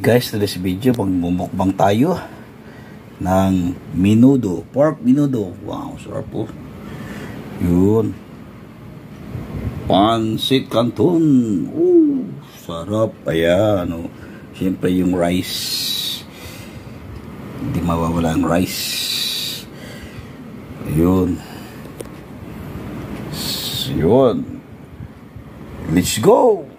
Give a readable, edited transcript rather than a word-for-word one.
Guys, today's video, magmumukbang tayo ng menudo, pork menudo. Wow, sarap po. Yun. Pancit Canton. Sarap. Ayan, oh. Siyempre yung rice. Hindi mawawala ang rice. Ayun. Yun. Let's go!